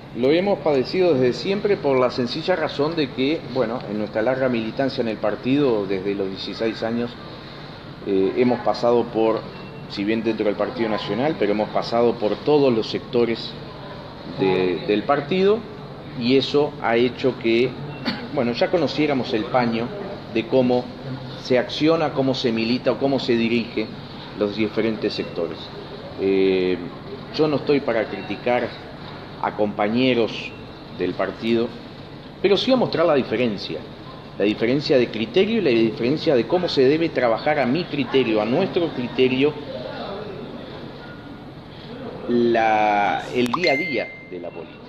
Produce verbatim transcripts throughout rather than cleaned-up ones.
Lo hemos padecido desde siempre por la sencilla razón de que, bueno, en nuestra larga militancia en el partido, desde los dieciséis años, eh, hemos pasado por, si bien dentro del Partido Nacional, pero hemos pasado por todos los sectores de, del partido, y eso ha hecho que, bueno, ya conociéramos el paño de cómo se acciona, cómo se milita o cómo se dirige los diferentes sectores. Eh, yo no estoy para criticar a compañeros del partido, pero sí a mostrar la diferencia, la diferencia de criterio y la diferencia de cómo se debe trabajar a mi criterio, a nuestro criterio, la, el día a día de la política.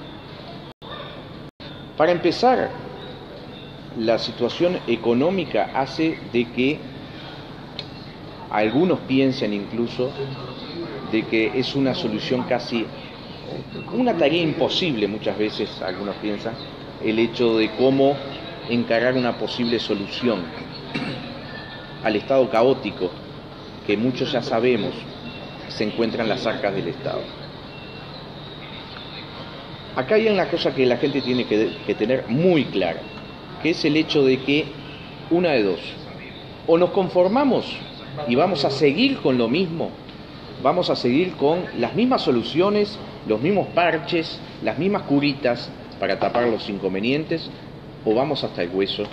Para empezar, la situación económica hace de que algunos piensen incluso de que es una solución casi, una tarea imposible muchas veces, algunos piensan, el hecho de cómo encarar una posible solución al estado caótico que muchos ya sabemos se encuentran las arcas del Estado. Acá hay una cosa que la gente tiene que, que tener muy clara, que es el hecho de que, una de dos, o nos conformamos y vamos a seguir con lo mismo, vamos a seguir con las mismas soluciones, los mismos parches, las mismas curitas para tapar los inconvenientes, o vamos hasta el hueso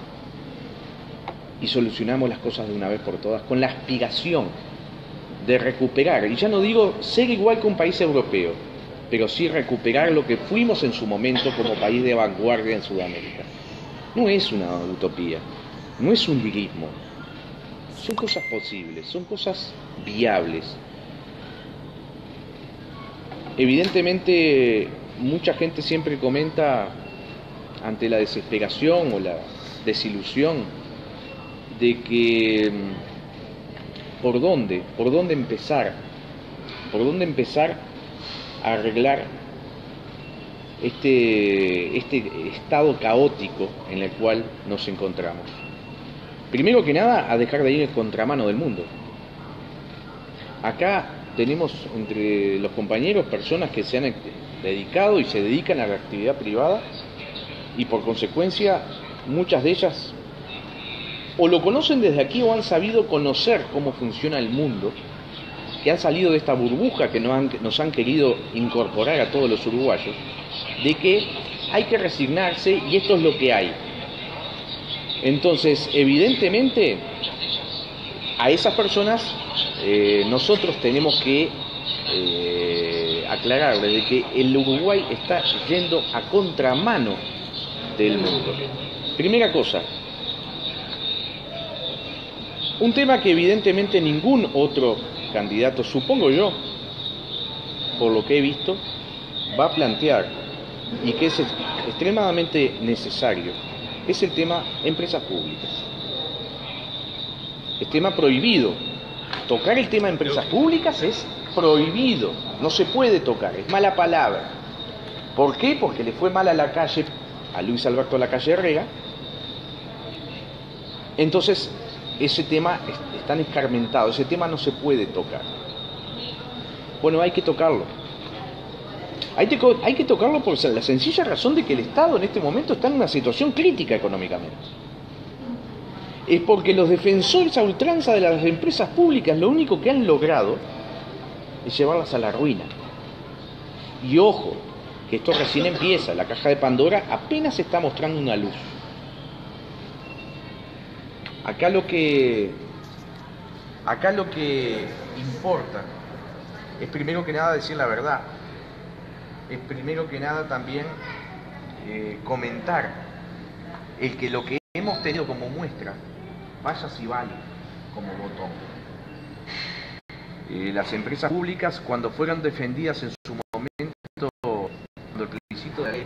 y solucionamos las cosas de una vez por todas con la aspiración de recuperar, y ya no digo ser igual que un país europeo, pero sí recuperar lo que fuimos en su momento como país de vanguardia en Sudamérica. No es una utopía, no es un lirismo, son cosas posibles, son cosas viables. Evidentemente, mucha gente siempre comenta ante la desesperación o la desilusión de que por dónde, por dónde empezar, por dónde empezar a arreglar este, este estado caótico en el cual nos encontramos. Primero que nada, a dejar de ir en contramano del mundo. Acá tenemos entre los compañeros personas que se han dedicado y se dedican a la actividad privada, y por consecuencia muchas de ellas o lo conocen desde aquí o han sabido conocer cómo funciona el mundo, que han salido de esta burbuja que nos han, nos han querido incorporar a todos los uruguayos, de que hay que resignarse y esto es lo que hay. Entonces, evidentemente, a esas personas eh, nosotros tenemos que eh, aclararles de que el Uruguay está yendo a contramano del mundo. Primera cosa, un tema que evidentemente ningún otro candidato, supongo yo, por lo que he visto, va a plantear y que es extremadamente necesario, es el tema empresas públicas. Es tema prohibido. Tocar el tema empresas públicas es prohibido, no se puede tocar, es mala palabra. ¿Por qué? Porque le fue mal a la calle, a Luis Alberto Lacalle Herrera. Entonces, ese tema es tan escarmentado, ese tema no se puede tocar. Bueno, hay que tocarlo. Hay que, hay que tocarlo por la sencilla razón de que el Estado en este momento está en una situación crítica económicamente. Es porque los defensores a ultranza de las empresas públicas lo único que han logrado es llevarlas a la ruina. Y ojo, que esto recién empieza, la caja de Pandora apenas está mostrando una luz. Acá lo que, acá lo que importa es primero que nada decir la verdad. Es primero que nada también eh, comentar el que lo que hemos tenido como muestra vaya si vale como botón. Eh, las empresas públicas, cuando fueron defendidas en su momento, cuando el plebiscito de la ley,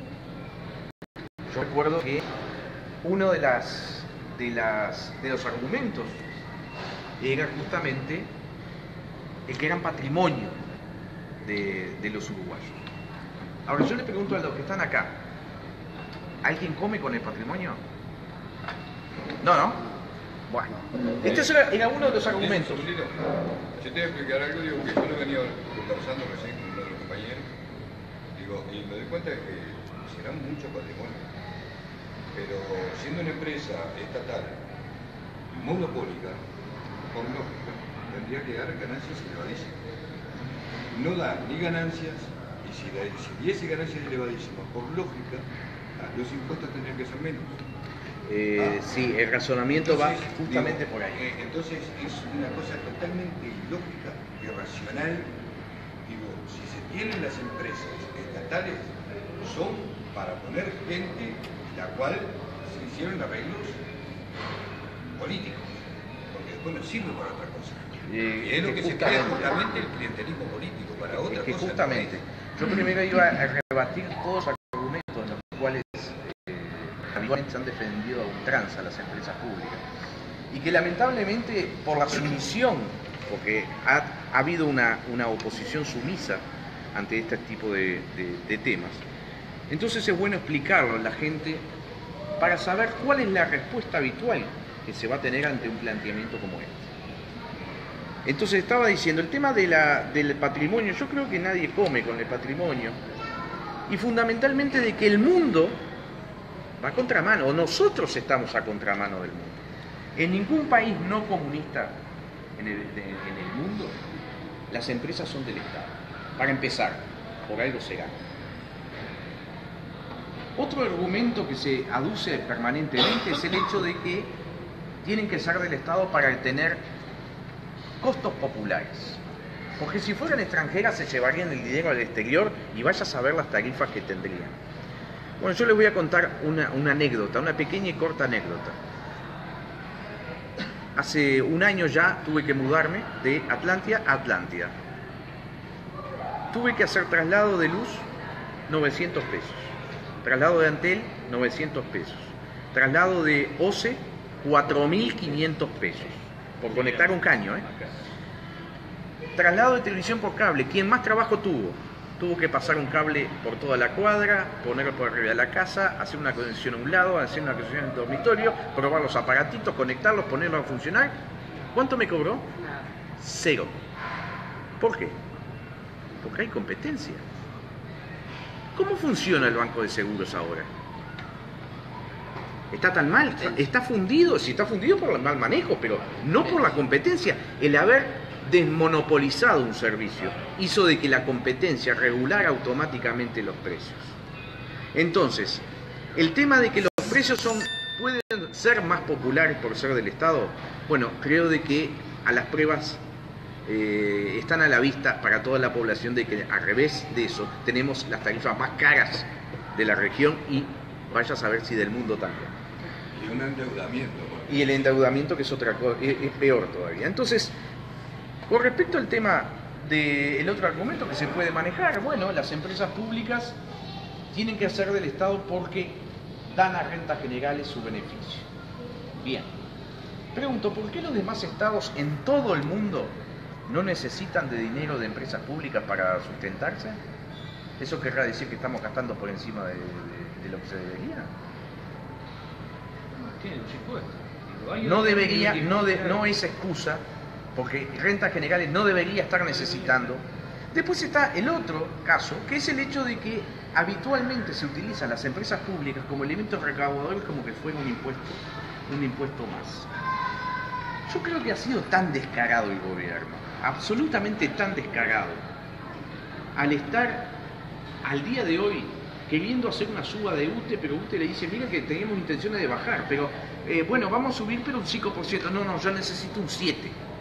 yo recuerdo que uno de las de las de los argumentos era justamente el que eran patrimonio de, de los uruguayos. Ahora yo le pregunto a los que están acá, ¿alguien come con el patrimonio? No, ¿no? Bueno, este era, era uno de los argumentos. Yo te voy a explicar algo, digo, que yo lo he venido conversando recién con otros compañeros, Digo, y me doy cuenta de que será mucho patrimonio, pero siendo una empresa estatal monopólica, por lógica, tendría que dar ganancias elevadísimas. No da ni ganancias, y si, da, si diese ganancias elevadísimas, por lógica, los impuestos tendrían que ser menos. Eh, ah, sí, el razonamiento entonces, va justamente digo, por ahí. Eh, entonces es una cosa totalmente ilógica, irracional. Digo, si se tienen las empresas estatales, son para poner gente la cual se hicieron arreglos políticos, porque después no sirve para otra cosa. Eh, y es, es lo que, que se crea justamente el clientelismo político, para otra es que cosa. Justamente, no yo primero iba a rebatir todos los argumentos en los cuales eh, habitualmente se han defendido a ultranza las empresas públicas, y que lamentablemente por la sumisión, porque ha, ha habido una, una oposición sumisa ante este tipo de, de, de temas, entonces es bueno explicarlo a la gente para saber cuál es la respuesta habitual que se va a tener ante un planteamiento como este. Entonces estaba diciendo, el tema de la, del patrimonio, yo creo que nadie come con el patrimonio, y fundamentalmente de que el mundo va a contramano, o nosotros estamos a contramano del mundo. En ningún país no comunista en el, de, en el mundo, las empresas son del Estado. Para empezar, por algo se gana. Otro argumento que se aduce permanentemente es el hecho de que tienen que ser del Estado para tener costos populares. Porque si fueran extranjeras se llevarían el dinero al exterior y vaya a saber las tarifas que tendrían. Bueno, yo les voy a contar una, una anécdota, una pequeña y corta anécdota. Hace un año ya tuve que mudarme de Atlántida a Atlántida. Tuve que hacer traslado de luz, novecientos pesos. Traslado de Antel, novecientos pesos. Traslado de O C E, cuatro mil quinientos pesos. Por conectar un caño, ¿eh? Traslado de televisión por cable. Quien más trabajo tuvo, tuvo que pasar un cable por toda la cuadra, ponerlo por arriba de la casa, hacer una conexión a un lado, hacer una conexión en el dormitorio, probar los aparatitos, conectarlos, ponerlos a funcionar. ¿Cuánto me cobró? Cero. ¿Por qué? Porque hay competencia. ¿Cómo funciona el banco de seguros ahora? Está tan mal, está fundido, sí está fundido por el mal manejo, pero no por la competencia. El haber desmonopolizado un servicio hizo de que la competencia regulara automáticamente los precios. Entonces, el tema de que los precios son, pueden ser más populares por ser del Estado, bueno, creo de que a las pruebas eh, están a la vista para toda la población de que al revés de eso tenemos las tarifas más caras de la región y vaya a saber si del mundo también. Y un endeudamiento. Y el endeudamiento, que es otra cosa, es, es peor todavía. Entonces, con respecto al tema del otro argumento que se puede manejar, bueno, las empresas públicas tienen que hacer del Estado porque dan a rentas generales su beneficio. Bien. Pregunto, ¿por qué los demás estados en todo el mundo no necesitan de dinero de empresas públicas para sustentarse? ¿Eso querrá decir que estamos gastando por encima de, de, de lo que se debería? No debería, no, de, no es excusa, porque rentas generales no debería estar necesitando. Después está el otro caso, que es el hecho de que habitualmente se utilizan las empresas públicas como elementos recaudadores como que fuera un impuesto, un impuesto más. Yo creo que ha sido tan descarado el gobierno, absolutamente tan descarado, al estar al día de hoy queriendo hacer una suba de U T E, pero U T E le dice, mira que tenemos intenciones de bajar, pero eh, bueno, vamos a subir pero un cinco por ciento, no, no, yo necesito un siete por ciento.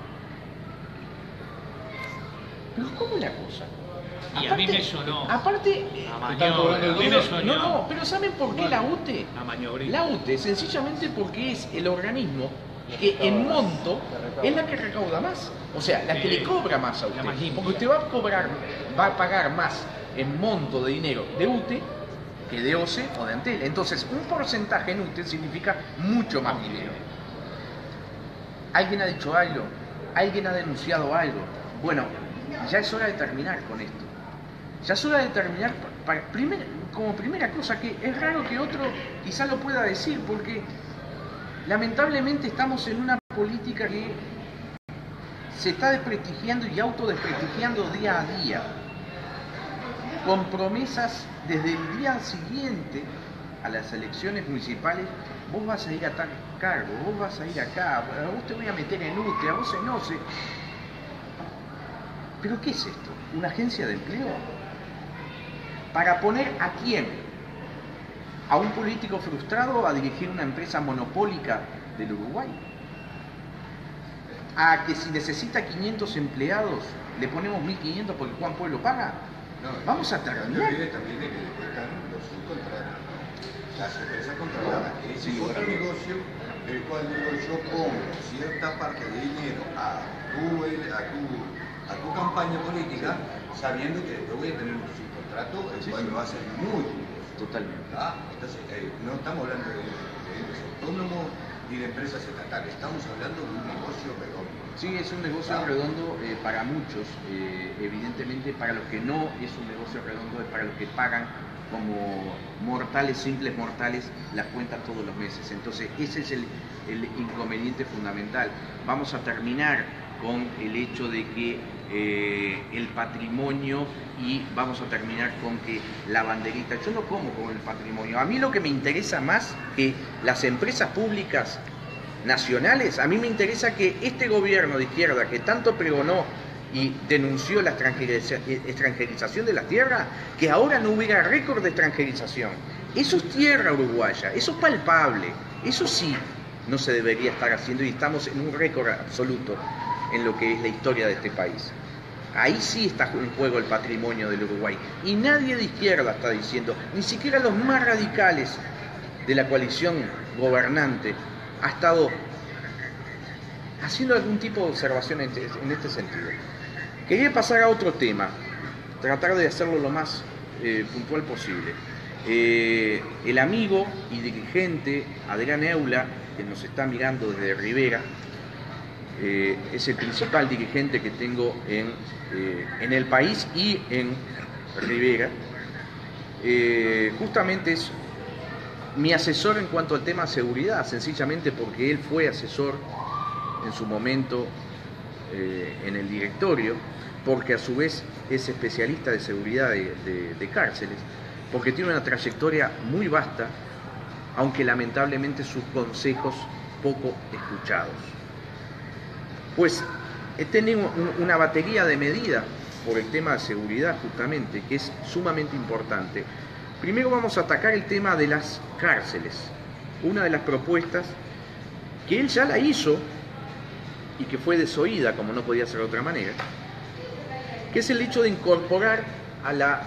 Pero ¿cómo es la cosa? Y aparte, a mí me sonó. Aparte, a maniobra, a mí me sonó. No, no, pero ¿saben por qué la U T E? A maniobrar. La U T E sencillamente porque es el organismo que en monto es la que recauda más. O sea, la que le cobra más a usted. Porque usted va a cobrar, va a pagar más en monto de dinero de U T E que de O C E o de Antel. Entonces, un porcentaje en U T E significa mucho más dinero. ¿Alguien ha dicho algo? ¿Alguien ha denunciado algo? Bueno, ya es hora de terminar con esto. Ya es hora de terminar para, primer, como primera cosa, que es raro que otro quizá lo pueda decir, porque lamentablemente estamos en una política que se está desprestigiando y autodesprestigiando día a día. con promesas desde el día siguiente a las elecciones municipales. Vos vas a ir a tal cargo, vos vas a ir acá, a vos te voy a meter en U T E, a vos en O C E. ¿Pero qué es esto? ¿Una agencia de empleo? ¿Para poner a quién? ¿A un político frustrado a dirigir una empresa monopólica del Uruguay? ¿A que si necesita quinientos empleados le ponemos mil quinientos porque Juan Pueblo paga? No, Vamos a terminar. No olvides también de que después están los subcontratos, las empresas contratadas, que es Sí, otro bueno. negocio del cual digo, yo pongo cierta parte de dinero a tu, a tu, a tu campaña política, sabiendo que después voy a tener un subcontrato, el Sí, cual sí. me va a hacer muy jugoso. Totalmente. ¿Ah? Entonces, eh, no estamos hablando de, de entes autónomos ni de empresas estatales, estamos hablando de un negocio redondo. Sí, es un negocio Ah. redondo eh, para muchos, eh, evidentemente para los que no es un negocio redondo, es para los que pagan como mortales, simples mortales, las cuentas todos los meses. Entonces ese es el, el inconveniente fundamental. Vamos a terminar con el hecho de que eh, el patrimonio, y vamos a terminar con que la banderita, yo no como con el patrimonio. A mí lo que me interesa más que las empresas públicas nacionales, a mí me interesa que este gobierno de izquierda que tanto pregonó y denunció la extranjeriza- extranjerización de la tierra, que ahora no hubiera récord de extranjerización. Eso es tierra uruguaya, eso es palpable, eso sí no se debería estar haciendo y estamos en un récord absoluto en lo que es la historia de este país. Ahí sí está en juego el patrimonio del Uruguay y nadie de izquierda está diciendo, ni siquiera los más radicales de la coalición gobernante ha estado haciendo algún tipo de observación en este, en este sentido. Quería pasar a otro tema, tratar de hacerlo lo más eh, puntual posible. Eh, el amigo y dirigente Adrián Eula, que nos está mirando desde Rivera, eh, es el principal dirigente que tengo en, eh, en el país y en Rivera. Eh, justamente es mi asesor en cuanto al tema de seguridad, sencillamente porque él fue asesor en su momento eh, en el directorio, porque a su vez es especialista de seguridad de, de, de cárceles, porque tiene una trayectoria muy vasta, aunque lamentablemente sus consejos poco escuchados. Pues tenemos una batería de medidas por el tema de seguridad justamente, que es sumamente importante. Primero vamos a atacar el tema de las cárceles, una de las propuestas que él ya la hizo y que fue desoída, como no podía ser de otra manera, que es el hecho de incorporar a la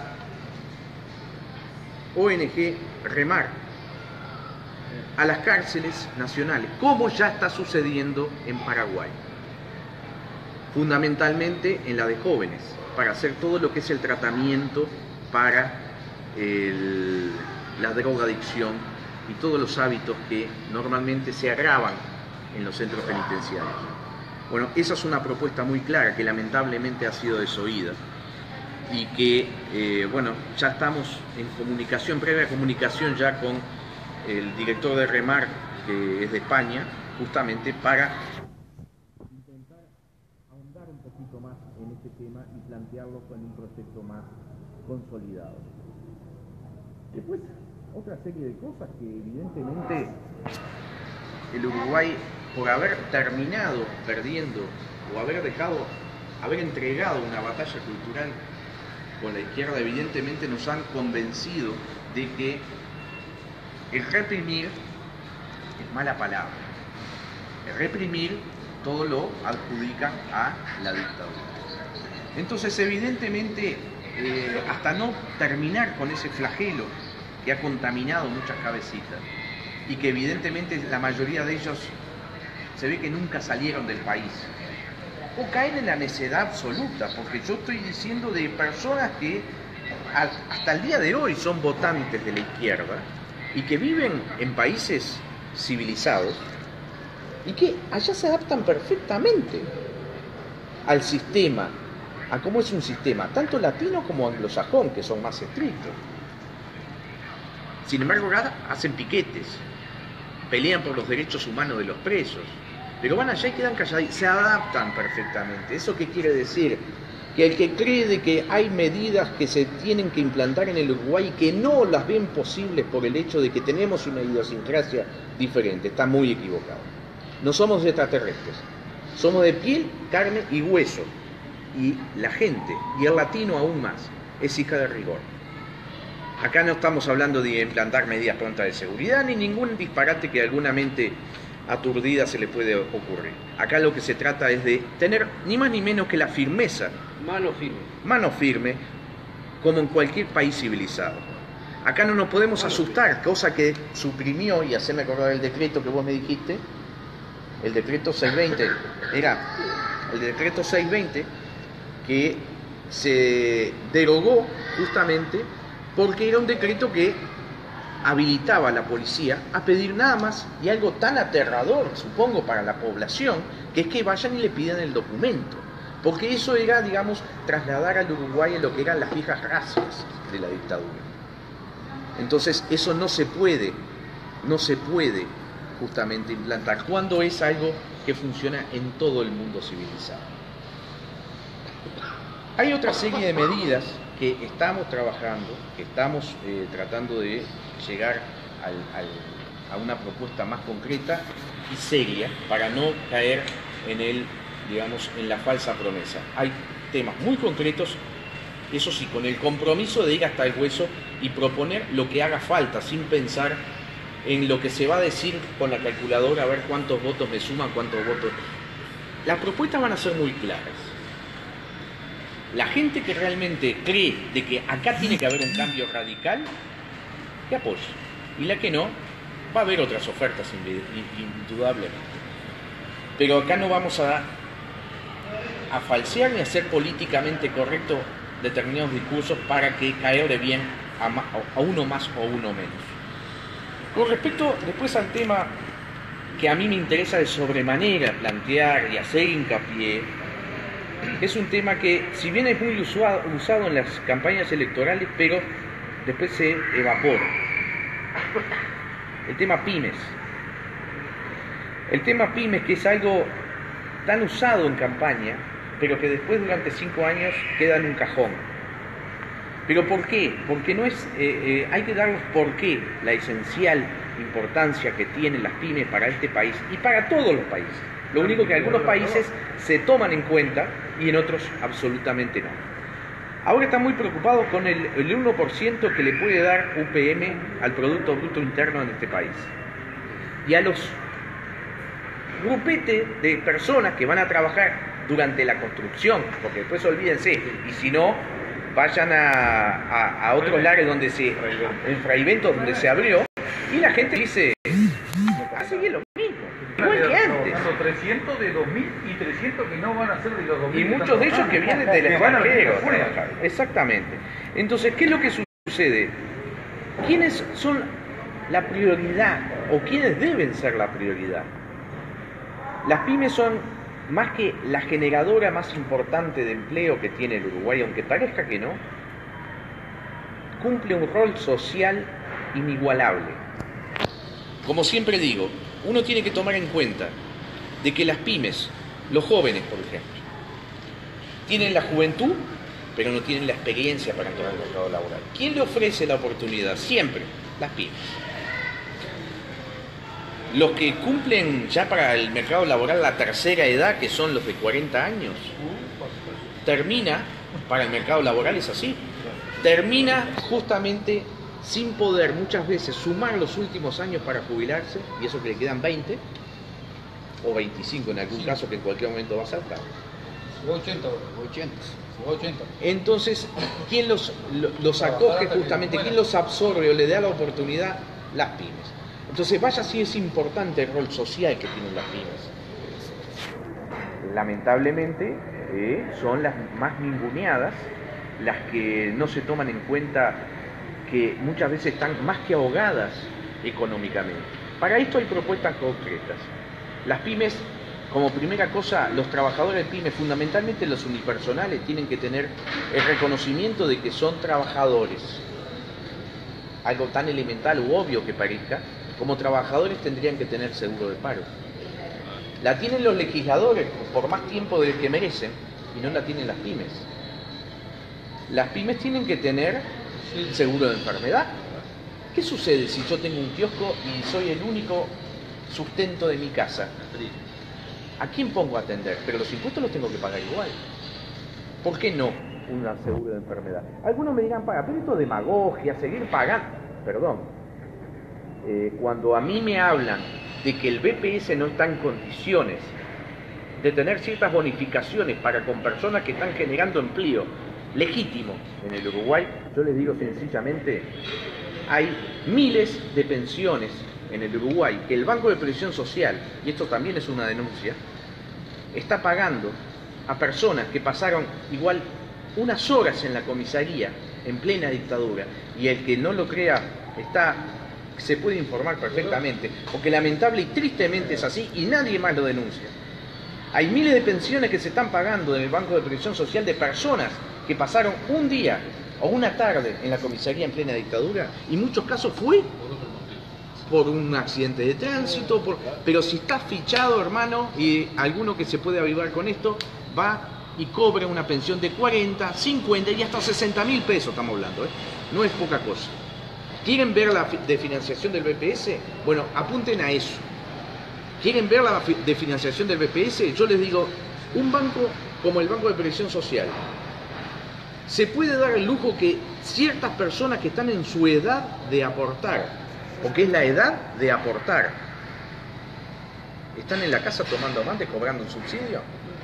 O N G Remar a las cárceles nacionales, como ya está sucediendo en Paraguay, fundamentalmente en la de jóvenes, para hacer todo lo que es el tratamiento para el, la drogadicción y todos los hábitos que normalmente se agravan en los centros penitenciarios. Bueno, esa es una propuesta muy clara que lamentablemente ha sido desoída y que, eh, bueno, ya estamos en comunicación, previa comunicación ya con el director de Remar, que es de España, justamente para intentar ahondar un poquito más en este tema y plantearlo con un proyecto más consolidado. Después, otra serie de cosas que evidentemente el Uruguay, por haber terminado perdiendo o haber dejado, haber entregado una batalla cultural con la izquierda, evidentemente nos han convencido de que el reprimir es mala palabra. El reprimir todo lo adjudica a la dictadura. Entonces, evidentemente, eh, hasta no terminar con ese flagelo que ha contaminado muchas cabecitas y que evidentemente la mayoría de ellos se ve que nunca salieron del país, o caen en la necedad absoluta, porque yo estoy diciendo de personas que hasta el día de hoy son votantes de la izquierda y que viven en países civilizados y que allá se adaptan perfectamente al sistema, a cómo es un sistema, tanto latino como anglosajón, que son más estrictos. Sin embargo, ahora hacen piquetes, pelean por los derechos humanos de los presos, pero van allá y quedan callados, se adaptan perfectamente. ¿Eso qué quiere decir? Que que el que cree de que hay medidas que se tienen que implantar en el Uruguay y que no las ven posibles por el hecho de que tenemos una idiosincrasia diferente, está muy equivocado. No somos extraterrestres, somos de piel, carne y hueso. Y la gente, y el latino aún más, es hija de rigor. Acá no estamos hablando de implantar medidas prontas de seguridad ni ningún disparate que a alguna mente aturdida se le puede ocurrir. Acá lo que se trata es de tener ni más ni menos que la firmeza, mano firme, mano firme, como en cualquier país civilizado. Acá no nos podemos asustar, cosa que suprimió, y haceme acordar el decreto que vos me dijiste, el decreto seiscientos veinte, era el decreto seiscientos veinte que se derogó justamente porque era un decreto que habilitaba a la policía a pedir nada más y algo tan aterrador, supongo, para la población, que es que vayan y le pidan el documento. Porque eso era, digamos, trasladar al Uruguay en lo que eran las viejas razas de la dictadura. Entonces, eso no se puede, no se puede justamente implantar, cuando es algo que funciona en todo el mundo civilizado. Hay otra serie de medidas que estamos trabajando, que estamos eh, tratando de llegar al, al, a una propuesta más concreta y seria para no caer en el, digamos, en la falsa promesa. Hay temas muy concretos, eso sí, con el compromiso de ir hasta el hueso y proponer lo que haga falta, sin pensar en lo que se va a decir con la calculadora, a ver cuántos votos me suman, cuántos votos. Las propuestas van a ser muy claras. La gente que realmente cree de que acá tiene que haber un cambio radical, que apoye. Y la que no, va a haber otras ofertas indudablemente. Pero acá no vamos a, a falsear ni a ser políticamente correctos determinados discursos para que caerle bien a, a uno más o uno menos. Con respecto después al tema que a mí me interesa de sobremanera plantear y hacer hincapié, es un tema que, si bien es muy usado, usado en las campañas electorales, pero después se evapora. El tema pymes. El tema pymes, que es algo tan usado en campaña, pero que después durante cinco años queda en un cajón. ¿Pero por qué? Porque no es, eh, eh, hay que darles por qué la esencial importancia que tienen las pymes para este país y para todos los países. Lo único que en algunos países se toman en cuenta y en otros absolutamente no. Ahora están muy preocupados con el, el uno por ciento que le puede dar U P M al Producto Bruto Interno en este país. Y a los grupetes de personas que van a trabajar durante la construcción, porque después olvídense, y si no, vayan a, a, a otros lares donde se, en Fraiventos donde se abrió, y la gente dice, a seguir lo mismo, igual que antes. trescientos de dos mil y trescientos que no van a ser de los dos mil. Y muchos de ellos que vienen del extranjero. Exactamente. Entonces, ¿qué es lo que sucede? ¿Quiénes son la prioridad o quiénes deben ser la prioridad? Las pymes son más que la generadora más importante de empleo que tiene el Uruguay, aunque parezca que no, cumple un rol social inigualable. Como siempre digo, uno tiene que tomar en cuenta de que las pymes, los jóvenes por ejemplo, tienen la juventud, pero no tienen la experiencia para entrar al mercado laboral. ¿Quién le ofrece la oportunidad? Siempre las pymes. Los que cumplen ya para el mercado laboral la tercera edad, que son los de cuarenta años, termina, para el mercado laboral es así, termina justamente sin poder muchas veces sumar los últimos años para jubilarse, y eso que le quedan veinte, o veinticinco en algún caso, que en cualquier momento va a saltar. ochenta. Entonces, ¿quién los, los acoge justamente? ¿Quién los absorbe o le da la oportunidad? Las pymes. Entonces, vaya si es importante el rol social que tienen las pymes. Lamentablemente, eh, son las más ninguneadas, las que no se toman en cuenta, que muchas veces están más que ahogadas económicamente. Para esto hay propuestas concretas. Las pymes, como primera cosa, los trabajadores de pymes, fundamentalmente los unipersonales, tienen que tener el reconocimiento de que son trabajadores. Algo tan elemental u obvio que parezca, como trabajadores tendrían que tener seguro de paro. La tienen los legisladores por más tiempo del que merecen y no la tienen las pymes. las pymes tienen que tener seguro de enfermedad. ¿Qué sucede si yo tengo un kiosco y soy el único sustento de mi casa? ¿A quién pongo a atender? Pero los impuestos los tengo que pagar igual. ¿Por qué no un seguro de enfermedad? Algunos me dirán, paga, pero esto es demagogia, seguir pagando. Perdón. Eh, cuando a mí me hablan de que el B P S no está en condiciones de tener ciertas bonificaciones para con personas que están generando empleo legítimo en el Uruguay, yo les digo sencillamente, hay miles de pensiones en el Uruguay que el Banco de Previsión Social, y esto también es una denuncia, está pagando a personas que pasaron igual unas horas en la comisaría en plena dictadura, y el que no lo crea está, se puede informar perfectamente, porque lamentable y tristemente es así y nadie más lo denuncia. Hay miles de pensiones que se están pagando en el Banco de Previsión Social de personas que pasaron un día o una tarde en la comisaría en plena dictadura, y en muchos casos fue por un accidente de tránsito, por... pero si está fichado, hermano, y alguno que se puede avivar con esto, va y cobra una pensión de cuarenta, cincuenta y hasta sesenta mil pesos, estamos hablando, ¿eh? No es poca cosa. ¿Quieren ver la de financiación del B P S? Bueno, apunten a eso. ¿Quieren ver la de financiación del B P S? Yo les digo, un banco como el Banco de Previsión Social se puede dar el lujo que ciertas personas que están en su edad de aportar, o que es la edad de aportar, están en la casa tomando mate, cobrando un subsidio.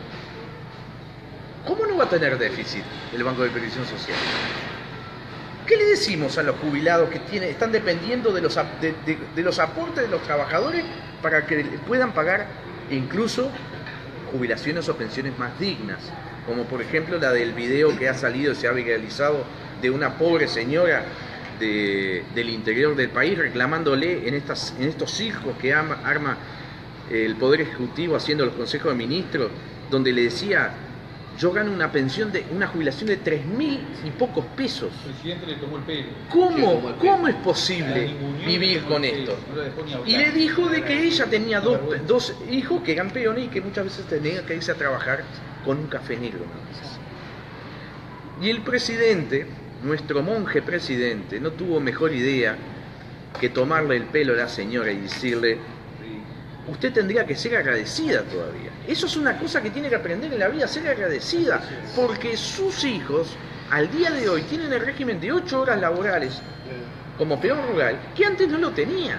¿Cómo no va a tener déficit el Banco de Previsión Social? ¿Qué le decimos a los jubilados que tiene, están dependiendo de los, de, de, de los aportes de los trabajadores para que puedan pagar incluso jubilaciones o pensiones más dignas? Como por ejemplo la del video que ha salido y se ha viralizado de una pobre señora de, del interior del país reclamándole en, estas, en estos circos que ama, arma el Poder Ejecutivo haciendo los consejos de ministros, donde le decía: yo gano una pensión de una jubilación de tres mil y pocos pesos. El presidente le tomó el pelo. ¿Cómo, ¿cómo es posible vivir con esto? Y le dijo de que ella tenía dos, dos hijos que eran peones y que muchas veces tenía que irse a trabajar con un café negro. Y el presidente, nuestro monje presidente, no tuvo mejor idea que tomarle el pelo a la señora y decirle: usted tendría que ser agradecida todavía. Eso es una cosa que tiene que aprender en la vida, ser agradecida, porque sus hijos al día de hoy tienen el régimen de ocho horas laborales como peón rural, que antes no lo tenían.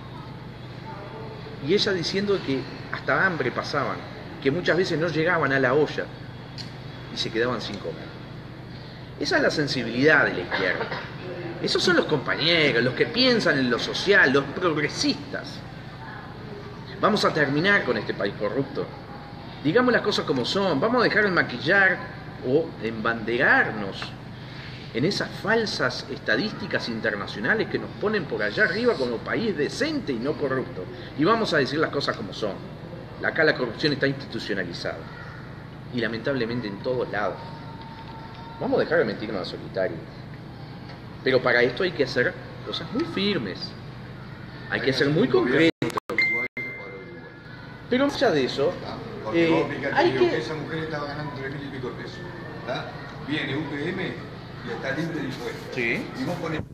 Y ella diciendo que hasta hambre pasaban, que muchas veces no llegaban a la olla y se quedaban sin comer. Esa es la sensibilidad de la izquierda. Esos son los compañeros, los que piensan en lo social, los progresistas. Vamos a terminar con este país corrupto. Digamos las cosas como son. Vamos a dejar de maquillar o embanderarnos en esas falsas estadísticas internacionales que nos ponen por allá arriba como país decente y no corrupto. Y vamos a decir las cosas como son. Acá la corrupción está institucionalizada. Y lamentablemente en todos lados. Vamos a dejar de mentirnos a solitario. Pero para esto hay que hacer cosas muy firmes. Hay que ser muy concretos. Pero más allá de eso, Porque eh, vos fíjate, hay digo, que... esa mujer estaba ganando tres mil y pico de pesos. ¿Tá? Viene U P M y está libre de impuestos. Sí. Y vos pones...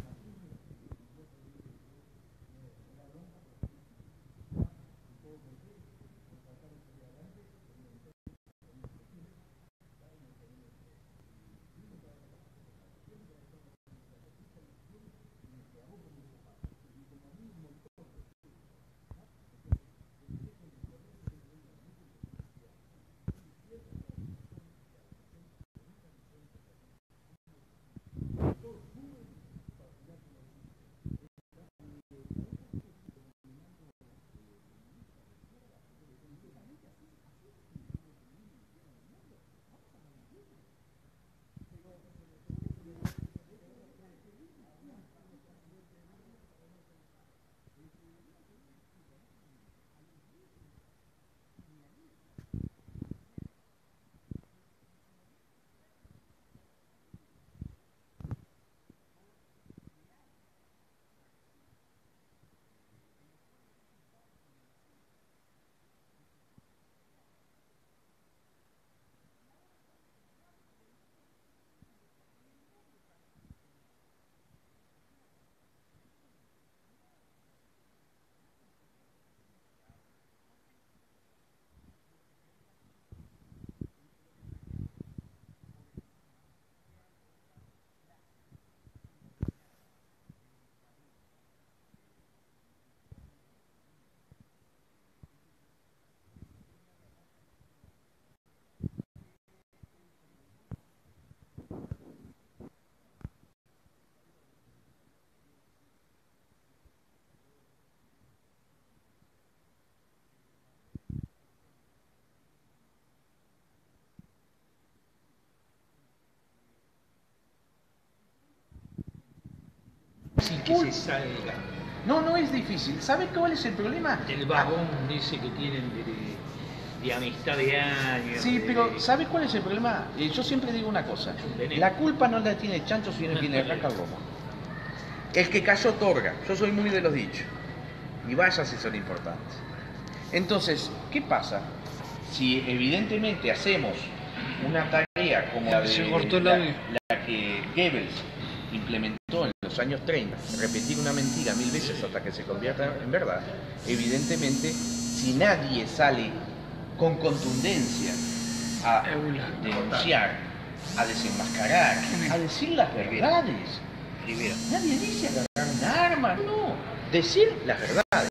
que culpa... se salga No, no es difícil. ¿Sabe cuál es el problema? del vagón ese que tienen de, de amistad de años. Sí, de- pero ¿sabe cuál es el problema? Eh, yo siempre digo una cosa. Veneno. La culpa no la tiene el chancho, sino tiene el raca Roma. El que cayó otorga. Yo soy muy de los dichos. Y vaya si son importantes. Entonces, ¿qué pasa? Si evidentemente hacemos una tarea como la, de, Se cortó el la, audio. la que Goebbels implementó en los años treinta, repetir una mentira mil veces hasta que se convierta en verdad, evidentemente, si nadie sale con contundencia a denunciar, a desenmascarar, a decir las verdades, Rivera. nadie dice agarrar un arma, no, decir las verdades.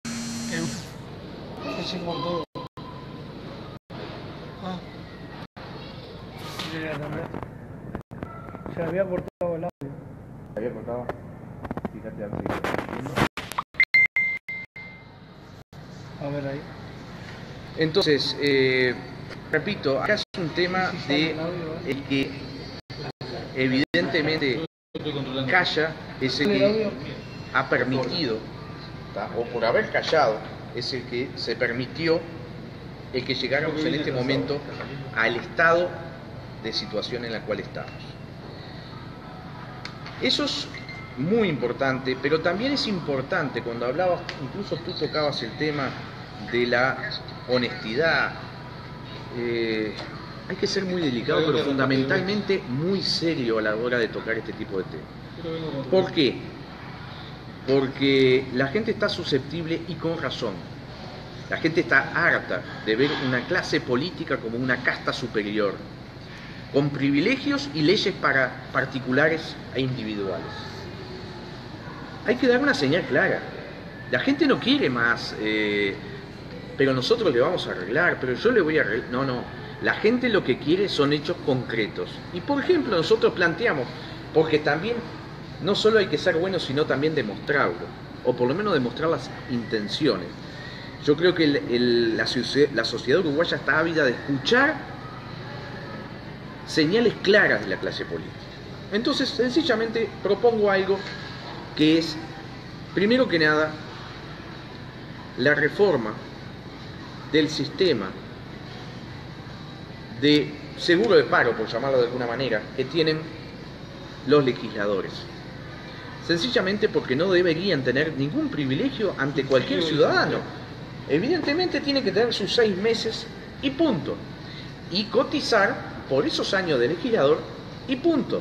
Se cortó. Ah. Se había cortado el audio. ¿Se había cortado? Fíjate, a ver si está viendo. A ver ahí. Entonces, eh, repito, acá es un tema de el que evidentemente calla es el que ha permitido, ¿tá? O por haber callado, es el que se permitió el que llegáramos en este momento al estado de situación en la cual estamos. Eso es muy importante, pero también es importante cuando hablabas, incluso tú tocabas el tema de la honestidad. Eh, hay que ser muy delicado, pero fundamentalmente muy serio a la hora de tocar este tipo de temas. ¿Por qué? Porque la gente está susceptible y con razón. La gente está harta de ver una clase política como una casta superior, con privilegios y leyes para particulares e individuales. Hay que dar una señal clara. La gente no quiere más, eh, pero nosotros le vamos a arreglar, pero yo le voy a arreglar. No, no. La gente lo que quiere son hechos concretos. Y por ejemplo, nosotros planteamos, porque también no solo hay que ser bueno, sino también demostrarlo, o por lo menos demostrar las intenciones. Yo creo que el, el, la, la sociedad uruguaya está ávida de escuchar señales claras de la clase política. Entonces, sencillamente propongo algo que es, primero que nada, la reforma del sistema de seguro de paro, por llamarlo de alguna manera, que tienen los legisladores. Sencillamente porque no deberían tener ningún privilegio ante cualquier ciudadano. Evidentemente tienen que tener sus seis meses y punto. Y cotizar por esos años de legislador y punto.